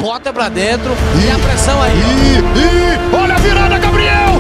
bota pra dentro e a pressão aí. Olha a virada, Gabriel!